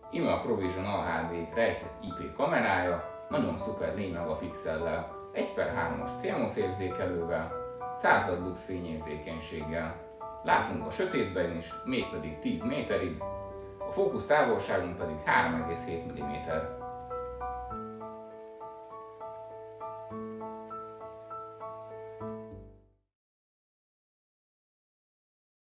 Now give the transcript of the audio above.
Íme a Provision AHD rejtett IP kamerája, nagyon szuper 4 megapixellel, 1/3-as CMOS érzékelővel, 100 lux fényérzékenységgel. Látunk a sötétben is, mégpedig 10 méterig, a fókusz távolságunk pedig 3,7 mm.